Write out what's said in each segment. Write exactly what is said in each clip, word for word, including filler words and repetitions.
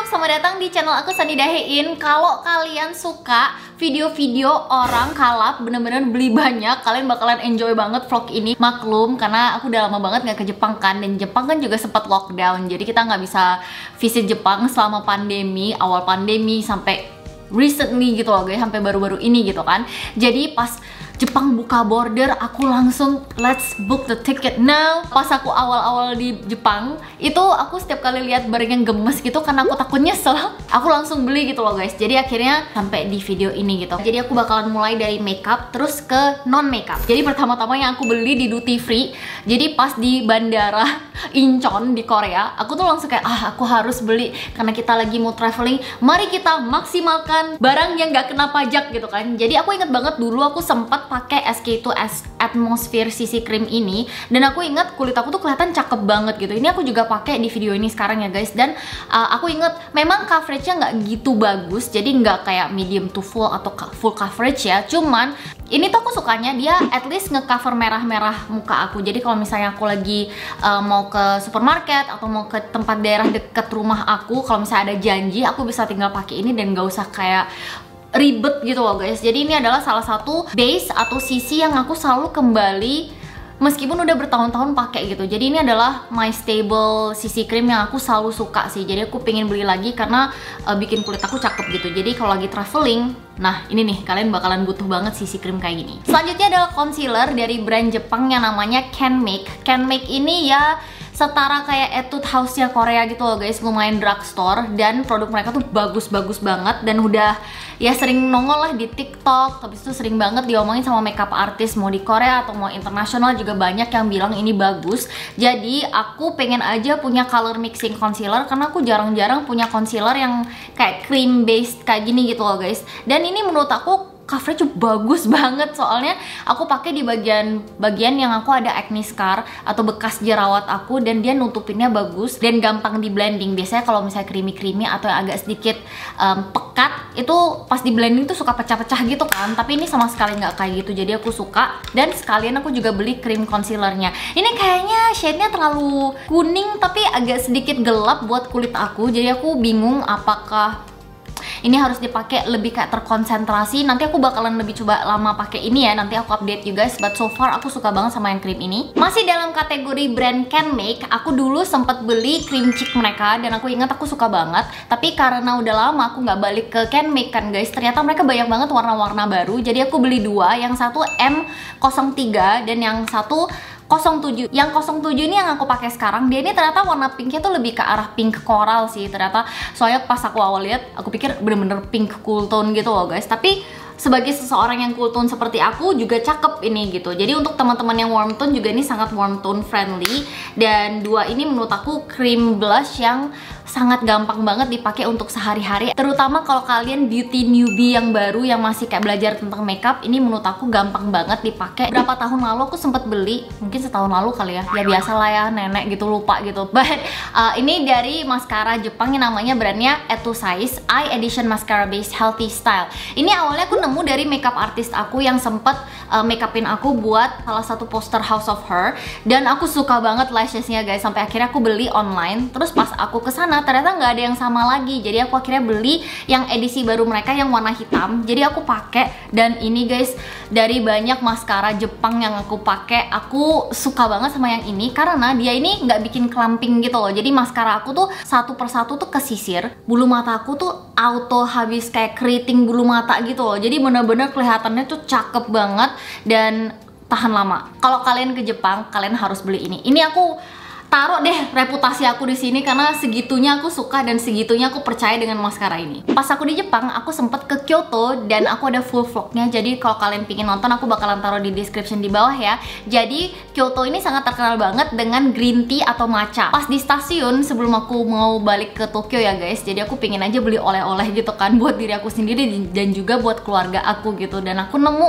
selamat datang di channel aku Sani Dahein. Kalau kalian suka video-video orang kalap bener-bener beli banyak, kalian bakalan enjoy banget vlog ini. Maklum, karena aku udah lama banget gak ke Jepang kan, dan Jepang kan juga sempat lockdown, jadi kita nggak bisa visit Jepang selama pandemi, awal pandemi sampai recently gitu loh guys, sampai baru-baru ini gitu kan. Jadi pas Jepang buka border, aku langsung let's book the ticket now. Pas aku awal-awal di Jepang, itu aku setiap kali lihat barang yang gemes gitu karena aku takut nyesel, aku langsung beli gitu loh guys. Jadi akhirnya sampai di video ini gitu. Jadi aku bakalan mulai dari makeup terus ke non makeup. Jadi pertama-tama yang aku beli di duty free. Jadi pas di bandara Incheon di Korea, aku tuh langsung kayak ah aku harus beli karena kita lagi mau traveling. Mari kita maksimalkan barang yang gak kena pajak gitu kan. Jadi aku inget banget dulu aku sempat pakai S K two Atmosphere C C Cream ini, dan aku inget kulit aku tuh kelihatan cakep banget gitu. Ini aku juga pakai di video ini sekarang ya guys. Dan uh, aku inget memang coveragenya nggak gitu bagus, jadi nggak kayak medium to full atau full coverage ya. Cuman ini tuh aku sukanya dia at least ngecover merah-merah muka aku. Jadi kalau misalnya aku lagi uh, mau ke supermarket atau mau ke tempat daerah deket rumah aku, kalau misalnya ada janji, aku bisa tinggal pakai ini dan gak usah kayak ribet gitu loh guys. Jadi ini adalah salah satu base atau sisi yang aku selalu kembali meskipun udah bertahun-tahun pakai gitu. Jadi ini adalah my stable C C cream yang aku selalu suka sih. Jadi aku pengen beli lagi karena uh, bikin kulit aku cakep gitu. Jadi kalau lagi traveling, nah ini nih kalian bakalan butuh banget C C cream kayak gini. Selanjutnya adalah concealer dari brand Jepang yang namanya Canmake. Canmake ini ya setara kayak Etude House-nya Korea gitu loh guys, lumayan drugstore, dan produk mereka tuh bagus-bagus banget dan udah ya sering nongol lah di TikTok. Habis itu sering banget diomongin sama makeup artist, mau di Korea atau mau internasional juga banyak yang bilang ini bagus. Jadi aku pengen aja punya color mixing concealer karena aku jarang-jarang punya concealer yang kayak cream based kayak gini gitu loh guys. Dan ini menurut aku coverage bagus banget, soalnya aku pakai di bagian bagian yang aku ada acne scar atau bekas jerawat aku, dan dia nutupinnya bagus dan gampang di blending. Biasanya kalau misalnya creamy creamy atau yang agak sedikit um, pekat itu pas di blending tuh suka pecah-pecah gitu kan, tapi ini sama sekali nggak kayak gitu. Jadi aku suka, dan sekalian aku juga beli cream concealernya. Ini kayaknya shade-nya terlalu kuning tapi agak sedikit gelap buat kulit aku, jadi aku bingung apakah ini harus dipakai lebih kayak terkonsentrasi. Nanti aku bakalan lebih coba lama pakai ini ya, nanti aku update you guys. But so far aku suka banget sama yang krim ini. Masih dalam kategori brand Canmake, aku dulu sempat beli krim cheek mereka dan aku ingat aku suka banget. Tapi karena udah lama aku nggak balik ke Canmake kan guys, ternyata mereka banyak banget warna-warna baru. Jadi aku beli dua, yang satu M nol tiga dan yang satu nol tujuh. Yang nol tujuh ini yang aku pakai sekarang, dia ini ternyata warna pinknya tuh lebih ke arah pink coral sih ternyata. Soalnya pas aku awal lihat, aku pikir bener-bener pink cool tone gitu loh guys. Tapi sebagai seseorang yang cool tone seperti aku juga cakep ini gitu. Jadi untuk teman-teman yang warm tone juga ini sangat warm tone friendly. Dan dua ini menurut aku cream blush yang sangat gampang banget dipakai untuk sehari-hari, terutama kalau kalian beauty newbie yang baru yang masih kayak belajar tentang makeup. Ini menurut aku gampang banget dipakai. Berapa tahun lalu aku sempat beli, mungkin setahun lalu kali ya, ya biasa lah ya, nenek gitu lupa gitu. But uh, ini dari maskara Jepang yang namanya brandnya Etude Size Eye Edition Mascara Base Healthy Style. Ini awalnya aku nemu dari makeup artist aku yang sempet uh, makeupin aku buat salah satu poster House of Her, dan aku suka banget lashesnya guys, sampai akhirnya aku beli online. Terus pas aku kesana ternyata nggak ada yang sama lagi, jadi aku akhirnya beli yang edisi baru mereka yang warna hitam. Jadi aku pakai, dan ini guys dari banyak maskara Jepang yang aku pakai, aku suka banget sama yang ini karena dia ini nggak bikin clumping gitu loh. Jadi maskara aku tuh satu persatu tuh kesisir, bulu mata aku tuh auto habis kayak keriting bulu mata gitu loh. Jadi bener-bener kelihatannya tuh cakep banget dan tahan lama. Kalau kalian ke Jepang, kalian harus beli ini. Ini aku taruh deh reputasi aku di sini karena segitunya aku suka dan segitunya aku percaya dengan maskara ini. Pas aku di Jepang, aku sempet ke Kyoto dan aku ada full vlognya. Jadi kalau kalian pingin nonton, aku bakalan taruh di description di bawah ya. Jadi Kyoto ini sangat terkenal banget dengan green tea atau matcha. Pas di stasiun sebelum aku mau balik ke Tokyo ya guys, jadi aku pingin aja beli oleh-oleh gitu kan buat diri aku sendiri dan juga buat keluarga aku gitu. Dan aku nemu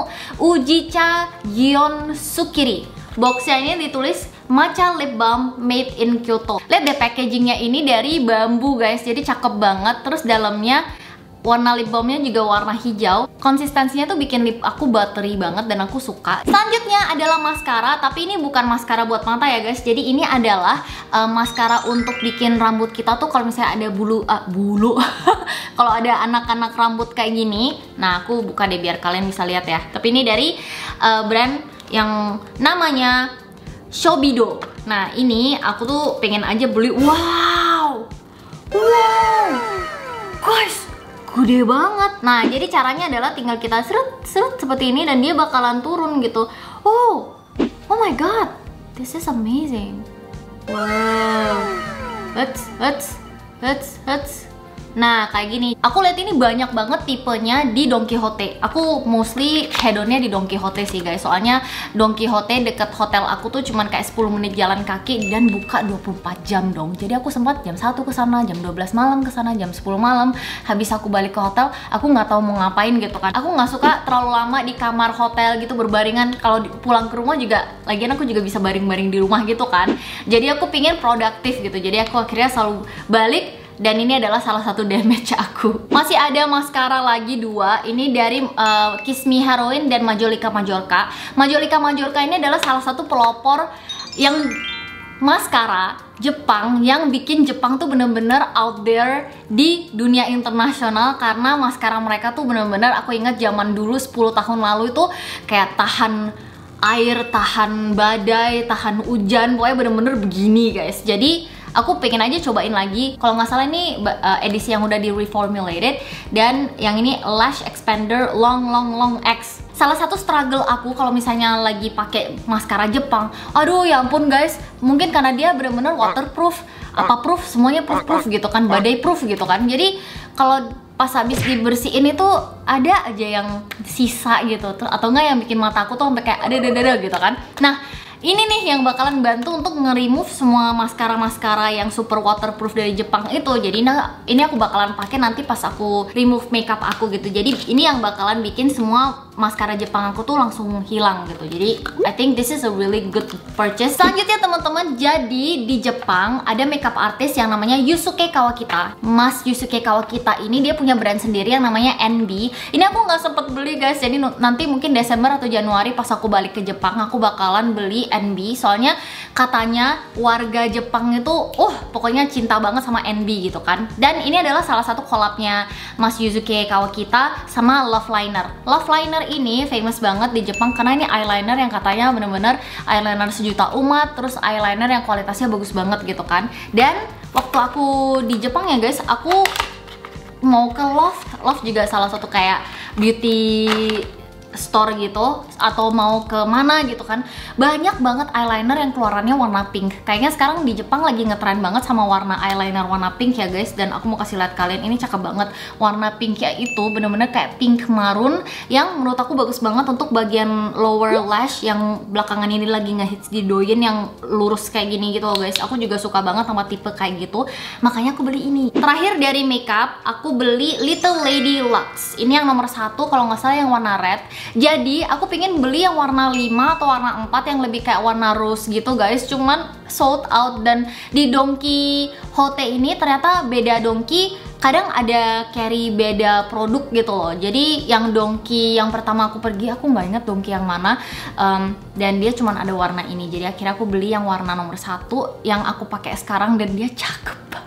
Ujicha Gion Sukiri. Boxnya ini ditulis matcha lip balm made in Kyoto. Lihat deh packagingnya, ini dari bambu guys, jadi cakep banget. Terus dalamnya warna lip balmnya juga warna hijau. Konsistensinya tuh bikin lip aku buttery banget dan aku suka. Selanjutnya adalah maskara, tapi ini bukan maskara buat mata ya guys. Jadi ini adalah uh, maskara untuk bikin rambut kita tuh kalau misalnya ada bulu uh, bulu kalau ada anak-anak rambut kayak gini. Nah, aku buka deh biar kalian bisa lihat ya. Tapi ini dari uh, brand yang namanya Shobido. Nah, ini aku tuh pengen aja beli. Wow. Wow. Guys, gede banget. Nah, jadi caranya adalah tinggal kita seret-seret seperti ini dan dia bakalan turun gitu. Oh, oh my god, this is amazing. Wow, let's, let's, let's, let's. Nah, kayak gini. Aku lihat ini banyak banget tipenya di Don Quijote. Aku mostly hedonnya di Don Quijote sih guys. Soalnya Don Quijote deket hotel aku tuh cuman kayak sepuluh menit jalan kaki dan buka dua puluh empat jam dong. Jadi aku sempat jam satu ke sana, jam dua belas malam ke sana, jam sepuluh malam. Habis aku balik ke hotel, aku nggak tahu mau ngapain gitu kan. Aku nggak suka terlalu lama di kamar hotel gitu berbaringan. Kalau pulang ke rumah juga, lagian aku juga bisa baring-baring di rumah gitu kan. Jadi aku pingin produktif gitu. Jadi aku akhirnya selalu balik. Dan ini adalah salah satu damage aku. Masih ada maskara lagi dua. Ini dari uh, Kiss Me Heroine dan Majolica Majorca. Majolica Majorca ini adalah salah satu pelopor yang maskara Jepang yang bikin Jepang tuh bener-bener out there di dunia internasional. Karena maskara mereka tuh bener-bener, aku ingat zaman dulu sepuluh tahun lalu itu kayak tahan air, tahan badai, tahan hujan, pokoknya bener-bener begini guys. Jadi aku pengen aja cobain lagi. Kalau nggak salah ini uh, edisi yang udah di reformulated. Dan yang ini Lash Expander Long Long Long X. Salah satu struggle aku kalau misalnya lagi pakai maskara Jepang, aduh ya ampun guys, mungkin karena dia bener-bener waterproof, apa proof, semuanya proof proof gitu kan, badai proof gitu kan. Jadi kalau pas habis dibersihin itu ada aja yang sisa gitu, atau enggak yang bikin mata aku tuh sampai kayak ada-ada gitu kan. Nah, ini nih yang bakalan bantu untuk nge-remove semua maskara-maskara yang super waterproof dari Jepang itu. Jadi nah, ini aku bakalan pakai nanti pas aku remove makeup aku gitu. Jadi ini yang bakalan bikin semua maskara Jepang aku tuh langsung hilang gitu. Jadi I think this is a really good purchase. Selanjutnya teman-teman, jadi di Jepang ada makeup artist yang namanya Yusuke Kawakita. Mas Yusuke Kawakita ini dia punya brand sendiri yang namanya N B. Ini aku nggak sempet beli guys. Jadi nanti mungkin Desember atau Januari pas aku balik ke Jepang aku bakalan beli N B. Soalnya katanya warga Jepang itu uh pokoknya cinta banget sama N B gitu kan. Dan ini adalah salah satu collabnya Mas Yusuke Kawakita sama Love Liner. Love Liner ini famous banget di Jepang karena ini eyeliner yang katanya bener-bener eyeliner sejuta umat, terus eyeliner yang kualitasnya bagus banget gitu kan. Dan waktu aku di Jepang ya guys, aku mau ke Loft. Loft juga salah satu kayak beauty store gitu, atau mau ke mana gitu kan, banyak banget eyeliner yang keluarannya warna pink. Kayaknya sekarang di Jepang lagi ngetren banget sama warna eyeliner warna pink ya guys. Dan aku mau kasih lihat kalian, ini cakep banget. Warna pinknya itu bener-bener kayak pink maroon yang menurut aku bagus banget untuk bagian lower lash yang belakangan ini lagi ngehits di Douyin yang lurus kayak gini gitu loh guys. Aku juga suka banget sama tipe kayak gitu, makanya aku beli ini. Terakhir dari makeup, aku beli Little Lady Luxe. Ini yang nomor satu kalau nggak salah, yang warna red. Jadi aku pengen beli yang warna lima atau warna empat yang lebih kayak warna rose gitu guys. Cuman sold out. Dan di Don Quijote ini ternyata beda Donki, kadang ada carry beda produk gitu loh. Jadi yang Donki yang pertama aku pergi, aku nggak inget Donki yang mana, um, dan dia cuman ada warna ini. Jadi akhirnya aku beli yang warna nomor satu yang aku pakai sekarang dan dia cakep banget.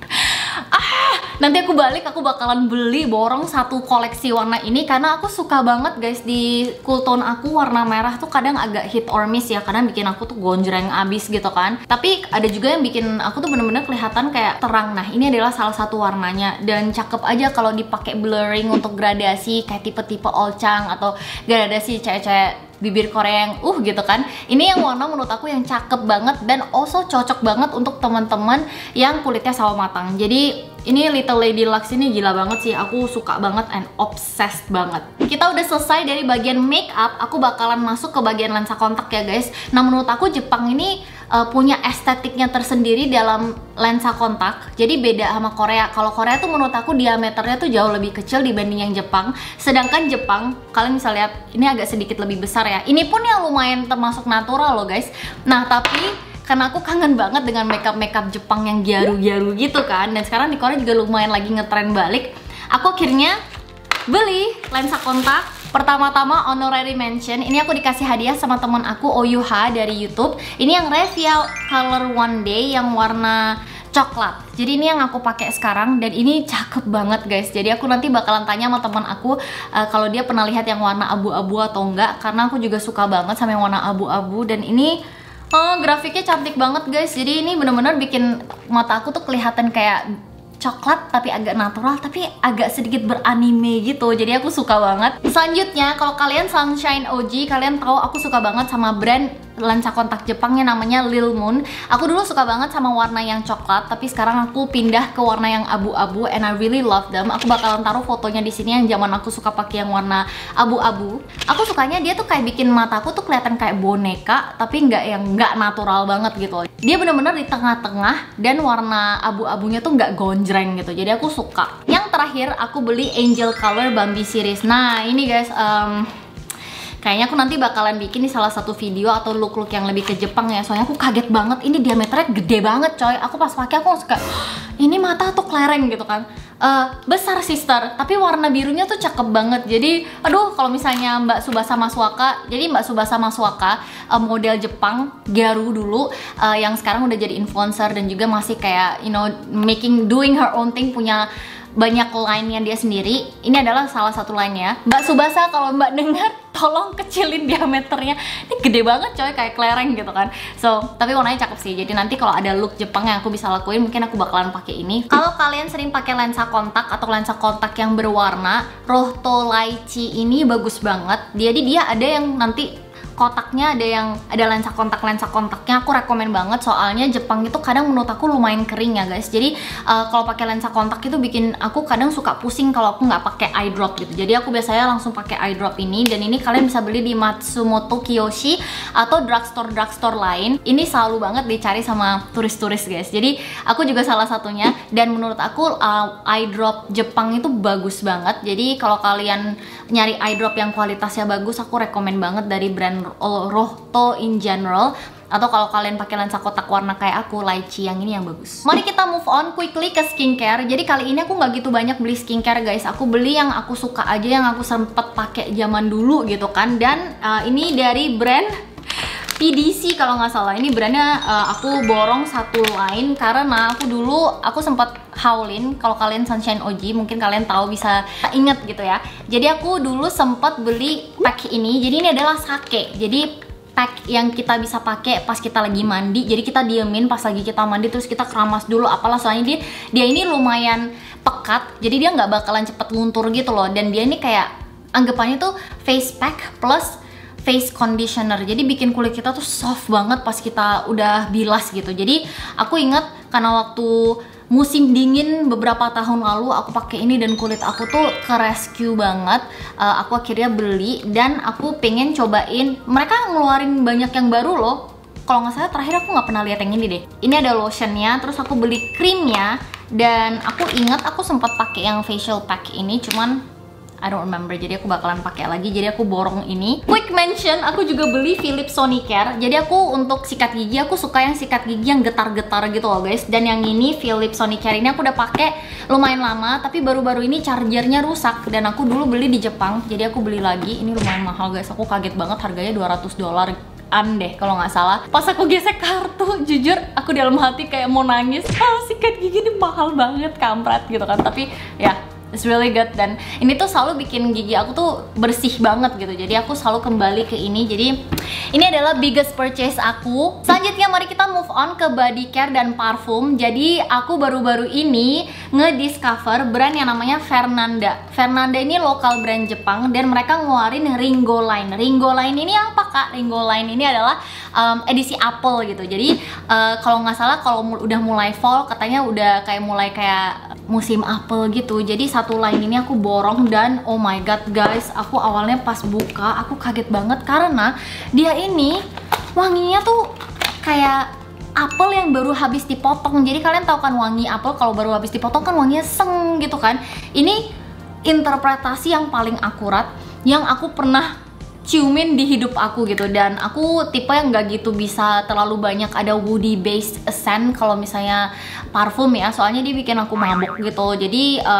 Nanti aku balik, aku bakalan beli borong satu koleksi warna ini karena aku suka banget guys. Di cool tone aku warna merah tuh kadang agak hit or miss ya, kadang bikin aku tuh gonjreng abis gitu kan. Tapi ada juga yang bikin aku tuh bener-bener kelihatan kayak terang. Nah, ini adalah salah satu warnanya dan cakep aja kalau dipakai blurring untuk gradasi kayak tipe-tipe Olchang atau gradasi cewek-cewek bibir Korea yang uh gitu kan. Ini yang warna menurut aku yang cakep banget dan also cocok banget untuk teman-teman yang kulitnya sawo matang. Jadi ini Little Lady Luxe ini gila banget sih, aku suka banget and obsessed banget. Kita udah selesai dari bagian make up, aku bakalan masuk ke bagian lensa kontak ya guys. Nah, menurut aku Jepang ini uh, punya estetiknya tersendiri dalam lensa kontak. Jadi beda sama Korea. Kalau Korea tuh menurut aku diameternya tuh jauh lebih kecil dibanding yang Jepang. Sedangkan Jepang, kalian bisa lihat ini agak sedikit lebih besar ya. Ini pun yang lumayan termasuk natural loh guys. Nah, tapi karena aku kangen banget dengan makeup-makeup Jepang yang gyaru-gyaru gitu kan. Dan sekarang di Korea juga lumayan lagi ngetren balik. aku akhirnya beli lensa kontak. Pertama-tama honorary mention, ini aku dikasih hadiah sama teman aku Oyuha dari YouTube. Ini yang Revial Color One Day yang warna coklat. Jadi ini yang aku pakai sekarang dan ini cakep banget guys. Jadi aku nanti bakalan tanya sama teman aku uh, kalau dia pernah lihat yang warna abu-abu atau enggak, karena aku juga suka banget sama yang warna abu-abu. Dan ini uh, grafiknya cantik banget guys. Jadi ini bener-bener bikin mata aku tuh kelihatan kayak coklat tapi agak natural, tapi agak sedikit beranime gitu. Jadi aku suka banget. Selanjutnya, kalau kalian Sunshine O G, kalian tahu aku suka banget sama brand lensa kontak Jepang yang namanya Lil Moon. Aku dulu suka banget sama warna yang coklat, tapi sekarang aku pindah ke warna yang abu-abu and I really love them. Aku bakalan taruh fotonya di sini yang zaman aku suka pakai yang warna abu-abu. Aku sukanya dia tuh kayak bikin mataku tuh kelihatan kayak boneka, tapi nggak yang nggak natural banget gitu. Dia bener-bener di tengah-tengah dan warna abu-abunya tuh nggak gonjreng gitu. Jadi aku suka. Yang terakhir aku beli Angel Color Bambi Series. Nah ini guys, um, kayaknya aku nanti bakalan bikin di salah satu video atau look-look yang lebih ke Jepang ya. Soalnya aku kaget banget, ini diameternya gede banget coy. Aku pas pakai aku langsung kayak, ini mata tuh kelereng gitu kan. Uh, besar sister, tapi warna birunya tuh cakep banget. Jadi, aduh kalau misalnya Mbak Tsubasa Masuoka, jadi Mbak Tsubasa Masuoka uh, model Jepang, Garu dulu, uh, yang sekarang udah jadi influencer dan juga masih kayak, you know, making, doing her own thing, punya banyak line-nya dia sendiri. Ini adalah salah satu line-nya. Mbak Tsubasa, kalau Mbak dengar, tolong kecilin diameternya. Ini gede banget coy, kayak kelereng gitu kan. So, tapi warnanya cakep sih. Jadi nanti kalau ada look Jepang yang aku bisa lakuin, mungkin aku bakalan pakai ini. Kalau kalian sering pakai lensa kontak atau lensa kontak yang berwarna, Rohto Lychee ini bagus banget. Jadi dia ada yang nanti kotaknya ada yang ada lensa kontak lensa kontaknya, aku rekomen banget. Soalnya Jepang itu kadang menurut aku lumayan kering ya guys. Jadi uh, kalau pakai lensa kontak itu bikin aku kadang suka pusing kalau aku nggak pakai eye drop gitu. Jadi aku biasanya langsung pakai eye drop ini, dan ini kalian bisa beli di Matsumoto Kiyoshi atau drugstore drugstore lain. Ini selalu banget dicari sama turis-turis guys. Jadi aku juga salah satunya, dan menurut aku uh, eye drop Jepang itu bagus banget. Jadi kalau kalian nyari eye drop yang kualitasnya bagus, aku rekomen banget dari brand Rohto in general. Atau kalau kalian pakai lensa kotak warna kayak aku, Lychee yang ini yang bagus. Mari kita move on quickly ke skincare. Jadi kali ini aku nggak gitu banyak beli skincare guys. Aku beli yang aku suka aja, yang aku sempet pakai zaman dulu gitu kan. Dan uh, ini dari brand P D C kalau nggak salah. Ini brandnya uh, aku borong satu line karena aku dulu aku sempat Howlin. Kalau kalian Sunshine O G mungkin kalian tahu, bisa inget gitu ya. Jadi aku dulu sempat beli pack ini. Jadi ini adalah sake. Jadi pack yang kita bisa pakai pas kita lagi mandi. Jadi kita diemin pas lagi kita mandi, terus kita keramas dulu apalah. Soalnya dia dia ini lumayan pekat. Jadi dia nggak bakalan cepet luntur gitu loh. Dan dia ini kayak anggapannya tuh face pack plus face conditioner. Jadi bikin kulit kita tuh soft banget pas kita udah bilas gitu. Jadi aku inget karena waktu musim dingin beberapa tahun lalu aku pakai ini dan kulit aku tuh ke rescue banget. Uh, aku akhirnya beli dan aku pengen cobain. Mereka ngeluarin banyak yang baru loh. Kalau nggak salah terakhir aku nggak pernah lihat yang ini deh. Ini ada lotionnya, terus aku beli krimnya, dan aku ingat aku sempat pakai yang facial pack ini, cuman I don't remember, jadi aku bakalan pakai lagi. Jadi aku borong ini. Quick mention, aku juga beli Philips Sonicare. Jadi aku untuk sikat gigi, aku suka yang sikat gigi yang getar-getar gitu loh guys. Dan yang ini Philips Sonicare ini aku udah pakai lumayan lama, tapi baru-baru ini chargernya rusak. Dan aku dulu beli di Jepang, jadi aku beli lagi. Ini lumayan mahal guys, aku kaget banget harganya dua ratus dolar an deh kalau nggak salah. Pas aku gesek kartu, jujur aku dalam hati kayak mau nangis. Ah, sikat gigi ini mahal banget, kampret gitu kan. Tapi ya, it's really good. Dan ini tuh selalu bikin gigi aku tuh bersih banget gitu. Jadi aku selalu kembali ke ini. Jadi ini adalah biggest purchase aku. Selanjutnya mari kita move on ke body care dan parfum. Jadi aku baru-baru ini ngediscover brand yang namanya Fernanda. Fernanda ini lokal brand Jepang dan mereka ngeluarin Ringo Line. Ringo Line ini apa kak? Ringo Line ini adalah um, edisi apple gitu. Jadi uh, kalau nggak salah kalau udah mulai fall katanya udah kayak mulai kayak musim apel gitu. Jadi satu line ini aku borong dan oh my god guys, aku awalnya pas buka aku kaget banget karena dia ini wanginya tuh kayak apel yang baru habis dipotong. Jadi kalian tahu kan wangi apel kalau baru habis dipotong kan wanginya seng gitu kan. Ini interpretasi yang paling akurat yang aku pernah ciumin di hidup aku gitu. Dan aku tipe yang nggak gitu bisa terlalu banyak ada woody based scent kalau misalnya parfum ya, soalnya dia bikin aku mabuk gitu. Jadi um,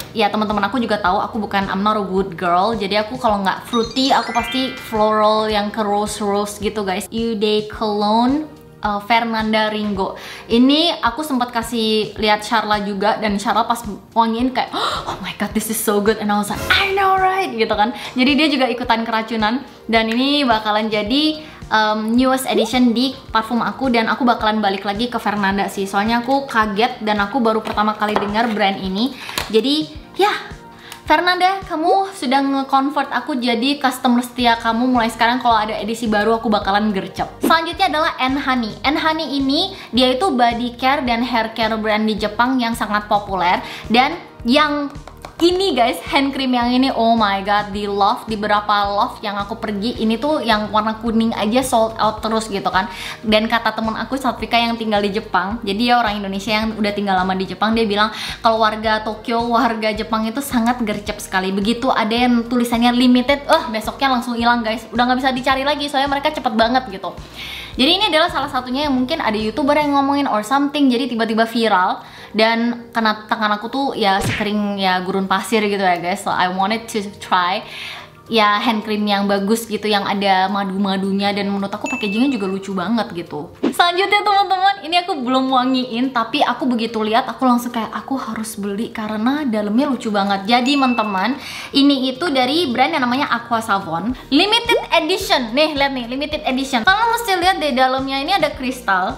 ya teman-teman aku juga tahu aku bukan I'm not a wood girl. Jadi aku kalau nggak fruity, aku pasti floral yang ke rose-rose gitu guys. Eau de Cologne uh, Fernanda Ringo. Ini aku sempat kasih lihat Charla juga, dan Charla pas wangiin kayak oh my god this is so good, and I was like I know right gitu kan. Jadi dia juga ikutan keracunan, dan ini bakalan jadi um, newest edition di parfum aku, dan aku bakalan balik lagi ke Fernanda sih. Soalnya aku kaget dan aku baru pertama kali dengar brand ini. Jadi ya, Fernanda, kamu sudah nge-convert aku jadi customer setia kamu. Mulai sekarang kalau ada edisi baru aku bakalan gercep. Selanjutnya adalah And Honey. And Honey ini dia itu body care dan hair care brand di Jepang yang sangat populer, dan yang ini guys, hand cream yang ini, oh my god, di Love, di beberapa Love yang aku pergi, ini tuh yang warna kuning aja sold out terus gitu kan. Dan kata temen aku Satvika yang tinggal di Jepang, jadi dia orang Indonesia yang udah tinggal lama di Jepang, dia bilang kalau warga Tokyo, warga Jepang itu sangat gercep sekali. Begitu ada yang tulisannya limited, eh besoknya langsung hilang guys, udah nggak bisa dicari lagi, soalnya mereka cepet banget gitu. Jadi ini adalah salah satunya yang mungkin ada YouTuber yang ngomongin or something, jadi tiba-tiba viral. Dan karena tangan aku tuh ya sekering ya gurun pasir gitu ya guys, so I wanted to try ya hand cream yang bagus gitu, yang ada madu-madunya, dan menurut aku packagingnya juga lucu banget gitu. Selanjutnya teman-teman, ini aku belum wangiin, tapi aku begitu lihat aku langsung kayak aku harus beli karena dalamnya lucu banget. Jadi teman-teman, ini itu dari brand yang namanya Aqua Savon limited edition. Nih lihat nih, limited edition. Kalian mesti lihat deh, dalamnya ini ada kristal.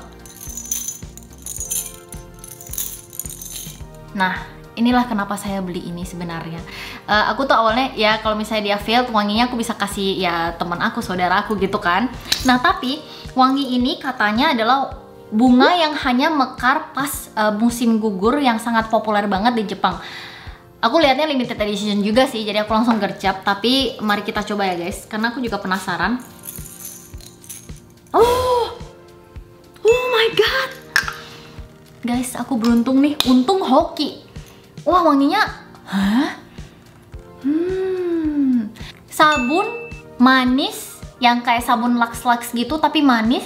Nah, inilah kenapa saya beli ini sebenarnya. Uh, aku tuh awalnya ya kalau misalnya dia failed, wanginya aku bisa kasih ya teman aku, saudara aku gitu kan. Nah tapi wangi ini katanya adalah bunga yang hanya mekar pas uh, musim gugur yang sangat populer banget di Jepang. Aku lihatnya limited edition juga sih, jadi aku langsung gercep. Tapi mari kita coba ya guys, karena aku juga penasaran. Oh, oh my god. Guys, aku beruntung nih, untung hoki. Wah, wanginya, hah? Hmm, sabun manis yang kayak sabun Lux-Lux gitu, tapi manis.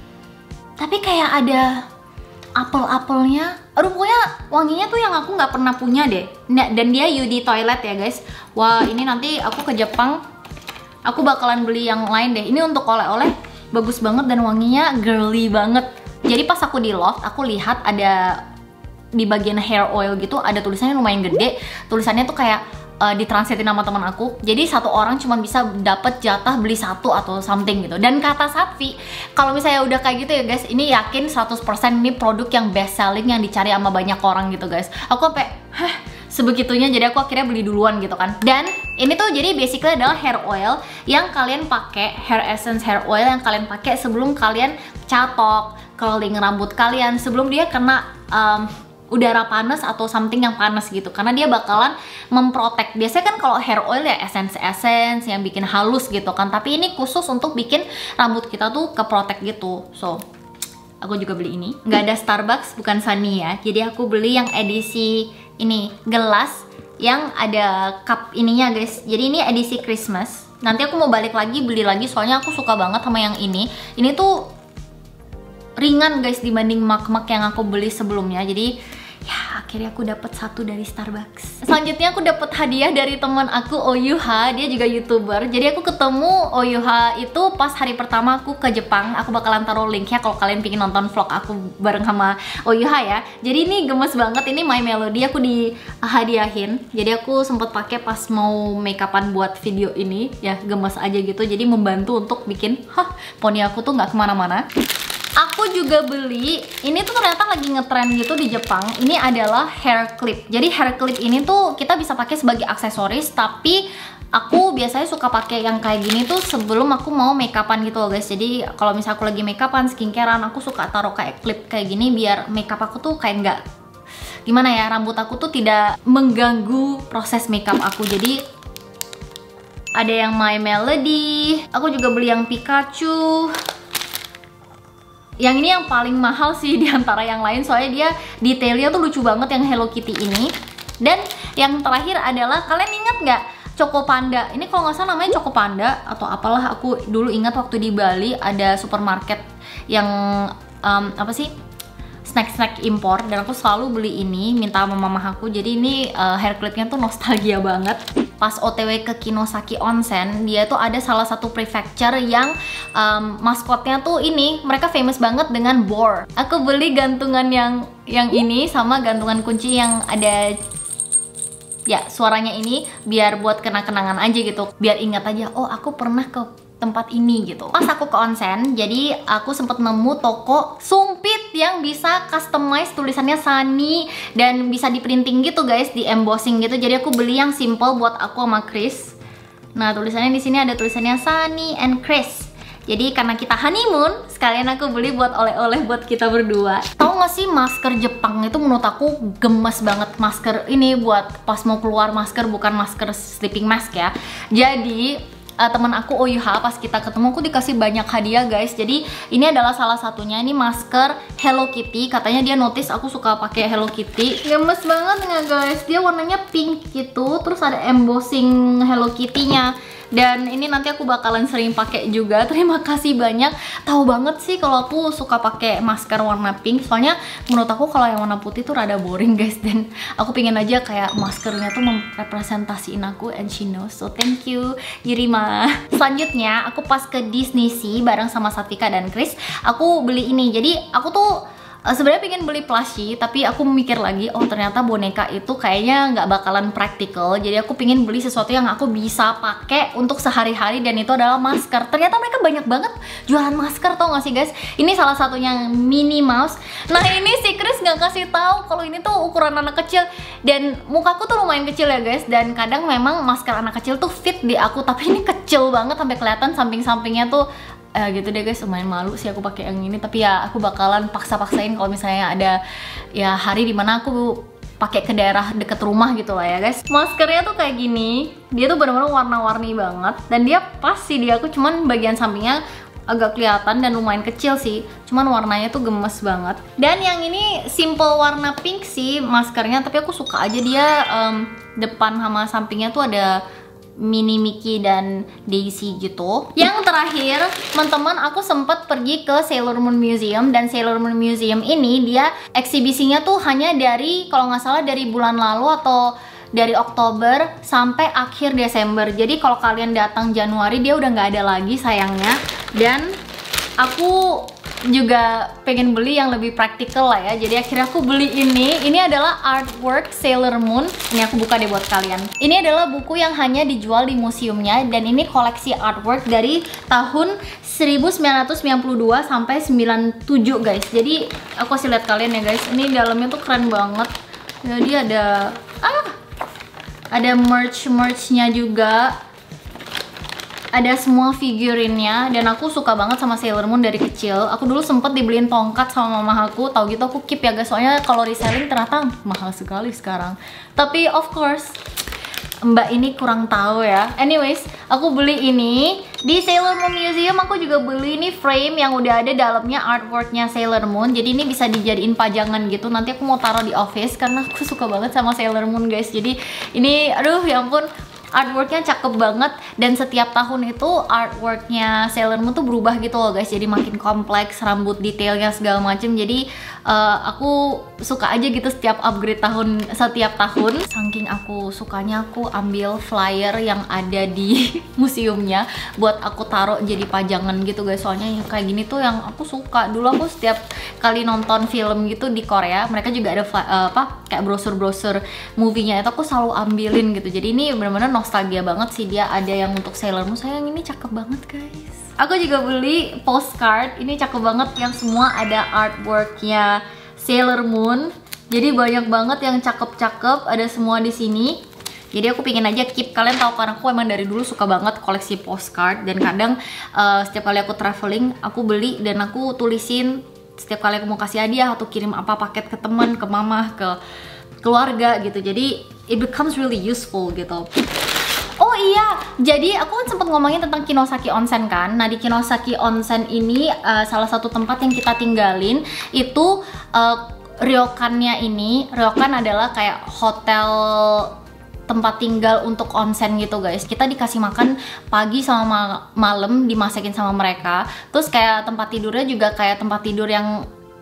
Tapi kayak ada apel-apelnya. Aduh, pokoknya wanginya tuh yang aku nggak pernah punya deh. Nah, dan dia Eau de Toilette ya guys. Wah, ini nanti aku ke Jepang, aku bakalan beli yang lain deh. Ini untuk oleh-oleh, bagus banget dan wanginya girly banget. Jadi pas aku di Loft, aku lihat ada di bagian hair oil gitu, ada tulisannya lumayan gede. Tulisannya tuh kayak uh, ditranslatein sama teman aku. Jadi satu orang cuma bisa dapat jatah beli satu atau something gitu. Dan kata Satvi, kalau misalnya udah kayak gitu ya guys, ini yakin seratus persen ini produk yang best selling, yang dicari sama banyak orang gitu guys. Aku sampai, hah, sebegitunya, jadi aku akhirnya beli duluan gitu kan. Dan ini tuh jadi basically adalah hair oil yang kalian pakai, hair essence hair oil yang kalian pakai sebelum kalian catok, curling rambut kalian, sebelum dia kena um, udara panas atau something yang panas gitu, karena dia bakalan memprotek. Biasanya kan kalau hair oil ya essence-essence yang bikin halus gitu kan, tapi ini khusus untuk bikin rambut kita tuh keprotek gitu. So aku juga beli ini. Nggak ada Starbucks, bukan Sunny ya, jadi aku beli yang edisi ini, gelas yang ada cup ininya guys. Jadi ini edisi Christmas. Nanti aku mau balik lagi beli lagi, soalnya aku suka banget sama yang ini. Ini tuh ringan guys dibanding mug-mug yang aku beli sebelumnya. Jadi ya akhirnya aku dapat satu dari Starbucks. Selanjutnya aku dapat hadiah dari teman aku Oyuha, dia juga YouTuber. Jadi aku ketemu Oyuha itu pas hari pertama aku ke Jepang. Aku bakalan taruh linknya kalau kalian pengen nonton vlog aku bareng sama Oyuha ya. Jadi ini gemes banget, ini My Melody, aku dihadiahin. Jadi aku sempet pakai pas mau makeupan buat video ini. Ya gemes aja gitu, jadi membantu untuk bikin hah, poni aku tuh nggak kemana-mana. Aku juga beli, ini tuh ternyata lagi ngetrend gitu di Jepang. Ini adalah hair clip. Jadi hair clip ini tuh kita bisa pakai sebagai aksesoris, tapi aku biasanya suka pakai yang kayak gini tuh sebelum aku mau makeupan gitu loh guys. Jadi kalau misalnya aku lagi makeupan, skincarean, aku suka taruh kayak clip kayak gini biar makeup aku tuh kayak nggak, gimana ya, rambut aku tuh tidak mengganggu proses makeup aku. Jadi ada yang My Melody, aku juga beli yang Pikachu. Yang ini yang paling mahal sih diantara yang lain, soalnya dia detailnya tuh lucu banget yang Hello Kitty ini. Dan yang terakhir adalah, kalian ingat nggak Choco Panda? Ini kalau nggak salah namanya Choco Panda atau apalah, aku dulu ingat waktu di Bali ada supermarket yang um, apa sih, snack-snack impor dan aku selalu beli ini, minta sama mama aku. Jadi ini uh, hair clipnya tuh nostalgia banget. Pas O T W ke Kinosaki Onsen, dia tuh ada salah satu prefecture yang um, maskotnya tuh ini, mereka famous banget dengan boar. Aku beli gantungan yang yang ini sama gantungan kunci yang ada ya suaranya ini, biar buat kena-kenangan aja gitu, biar ingat aja, oh aku pernah ke tempat ini gitu. Pas aku ke onsen, jadi aku sempet nemu toko sumpit yang bisa customize tulisannya Sunny dan bisa di printing gitu guys, di embossing gitu. Jadi aku beli yang simple buat aku sama Chris. Nah tulisannya di sini ada tulisannya Sunny and Chris. Jadi karena kita honeymoon, sekalian aku beli buat oleh-oleh buat kita berdua. Tahu gak sih masker Jepang itu menurut aku gemes banget. Masker ini buat pas mau keluar masker, bukan masker sleeping mask ya. Jadi Uh, teman aku Oyuha pas kita ketemu aku dikasih banyak hadiah guys. Jadi ini adalah salah satunya, ini masker Hello Kitty. Katanya dia notice aku suka pakai Hello Kitty. Gemes banget nggak guys? Dia warnanya pink gitu, terus ada embossing Hello Kitty-nya. Dan ini nanti aku bakalan sering pakai juga. Terima kasih banyak. Tahu banget sih kalau aku suka pakai masker warna pink. Soalnya menurut aku kalau yang warna putih tuh rada boring guys. Dan aku pengen aja kayak maskernya tuh merepresentasiin aku, and she knows. So thank you Yurima. Selanjutnya aku pas ke Disney Sea bareng sama Satika dan Chris, aku beli ini. Jadi aku tuh Uh, sebenarnya pengen beli plushie, tapi aku mikir lagi, oh ternyata boneka itu kayaknya nggak bakalan praktikal. Jadi aku pengen beli sesuatu yang aku bisa pakai untuk sehari-hari, dan itu adalah masker. Ternyata mereka banyak banget jualan masker, tau gak sih guys? Ini salah satunya Minnie Mouse. Nah ini si Chris nggak kasih tahu kalau ini tuh ukuran anak kecil, dan mukaku tuh lumayan kecil ya guys. Dan kadang memang masker anak kecil tuh fit di aku, tapi ini kecil banget sampai kelihatan samping-sampingnya tuh. Eh, gitu deh guys, lumayan malu sih aku pakai yang ini, tapi ya aku bakalan paksa-paksain kalau misalnya ada ya hari dimana aku pakai ke daerah deket rumah gitu lah ya guys. Maskernya tuh kayak gini, dia tuh bener-bener warna-warni banget dan dia pas sih di aku, cuman bagian sampingnya agak kelihatan dan lumayan kecil sih, cuman warnanya tuh gemes banget. Dan yang ini simple warna pink sih maskernya, tapi aku suka aja dia um, depan sama sampingnya tuh ada Minnie, Mickey, dan Daisy gitu. Yang terakhir, teman-teman, aku sempat pergi ke Sailor Moon Museum. Dan Sailor Moon Museum ini dia eksibisinya tuh hanya dari, kalau nggak salah dari bulan lalu atau dari Oktober sampai akhir Desember. Jadi kalau kalian datang Januari dia udah nggak ada lagi sayangnya. Dan aku juga pengen beli yang lebih praktikal lah ya. Jadi akhirnya aku beli ini. Ini adalah artwork Sailor Moon. Ini aku buka deh buat kalian. Ini adalah buku yang hanya dijual di museumnya, dan ini koleksi artwork dari tahun seribu sembilan ratus sembilan puluh dua sampai sembilan puluh tujuh guys. Jadi aku kasih lihat kalian ya guys. Ini dalamnya tuh keren banget. Jadi ada ah ada merch-merchnya juga. Ada semua figurinnya, dan aku suka banget sama Sailor Moon dari kecil. Aku dulu sempet dibeliin tongkat sama mama aku, tahu gitu aku keep ya guys, soalnya kalau reselling ternyata mahal sekali sekarang. Tapi of course mbak ini kurang tahu ya. Anyways, aku beli ini di Sailor Moon Museum. Aku juga beli ini frame yang udah ada dalamnya artworknya Sailor Moon. Jadi ini bisa dijadiin pajangan gitu. Nanti aku mau taruh di office karena aku suka banget sama Sailor Moon guys. Jadi ini aduh ya ampun, artworknya cakep banget. Dan setiap tahun itu artworknya Sailor Moon tuh berubah gitu loh guys, jadi makin kompleks, rambut detailnya segala macem. Jadi uh, aku suka aja gitu setiap upgrade tahun setiap tahun. Saking aku sukanya, aku ambil flyer yang ada di museumnya buat aku taruh jadi pajangan gitu guys. Soalnya yang kayak gini tuh yang aku suka. Dulu aku setiap kali nonton film gitu di Korea, mereka juga ada uh, apa kayak brosur-brosur movie-nya, itu aku selalu ambilin gitu. Jadi ini bener-bener nostalgia banget sih. Dia ada yang untuk Sailor Moon, sayang ini cakep banget guys. Aku juga beli postcard, ini cakep banget, yang semua ada artworknya Sailor Moon. Jadi banyak banget yang cakep-cakep, ada semua di sini. Jadi aku pengen aja keep. Kalian tahu karena aku emang dari dulu suka banget koleksi postcard, dan kadang uh, setiap kali aku traveling aku beli dan aku tulisin setiap kali aku mau kasih hadiah atau kirim apa paket ke teman, ke mama, ke keluarga gitu. Jadi it becomes really useful gitu. Oh iya, jadi aku kan sempat ngomongin tentang Kinosaki Onsen kan. Nah di Kinosaki Onsen ini uh, salah satu tempat yang kita tinggalin itu uh, ryokannya ini. Ryokan adalah kayak hotel tempat tinggal untuk onsen gitu guys. Kita dikasih makan pagi sama malam, dimasakin sama mereka. Terus kayak tempat tidurnya juga kayak tempat tidur yang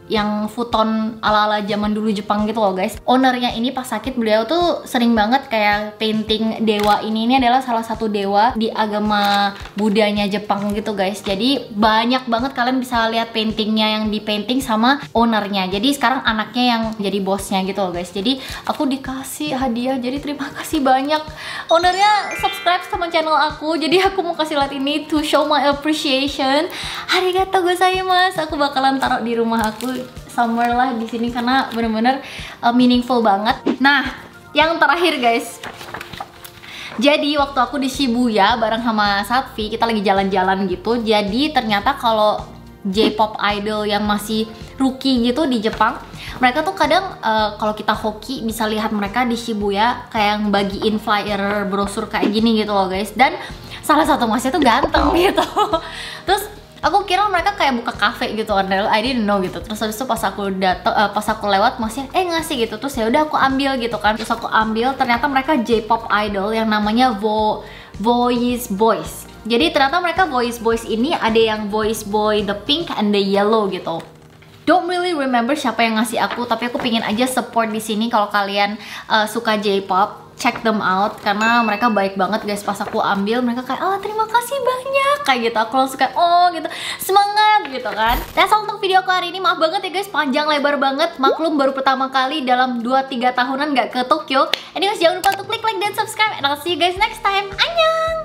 yang futon ala-ala zaman dulu Jepang gitu loh guys. Ownernya ini pas sakit beliau tuh sering banget kayak painting dewa ini. Ini adalah salah satu dewa di agama Budanya Jepang gitu guys. Jadi banyak banget kalian bisa lihat paintingnya yang di painting sama ownernya. Jadi sekarang anaknya yang jadi bosnya gitu loh guys. Jadi aku dikasih hadiah, jadi terima kasih banyak. Ownernya subscribe sama channel aku, jadi aku mau kasih lihat ini to show my appreciation. Arigatou gozaimasu. Aku bakalan taruh di rumah aku somewhere lah di sini karena bener-bener uh, meaningful banget. Nah, yang terakhir guys. Jadi waktu aku di Shibuya bareng sama Satvi, kita lagi jalan-jalan gitu. Jadi ternyata kalau J-pop idol yang masih rookie gitu di Jepang, mereka tuh kadang uh, kalau kita hoki bisa lihat mereka di Shibuya kayak yang bagiin flyer brosur kayak gini gitu loh guys. Dan salah satu masnya tuh ganteng gitu. Terus aku kira mereka kayak buka cafe gitu, I didn't know gitu. Terus habis itu pas aku datang, uh, pas aku lewat masnya eh ngasih gitu. Terus ya udah aku ambil gitu kan. Terus aku ambil, ternyata mereka J-pop idol yang namanya Vo Voice Boys. Jadi ternyata mereka Voice Boys ini ada yang Voice Boy the pink and the yellow gitu. Don't really remember siapa yang ngasih aku, tapi aku pingin aja support di sini. Kalau kalian uh, suka J-pop, check them out karena mereka baik banget guys. Pas aku ambil mereka kayak oh terima kasih banyak kayak gitu. Aku langsung kayak oh gitu, semangat gitu kan. That's all untuk video aku hari ini. Maaf banget ya guys, panjang lebar banget. Maklum baru pertama kali dalam dua tiga tahunan gak ke Tokyo. Anyways, jangan lupa untuk klik like dan subscribe, and I'll see you guys next time. Annyeong.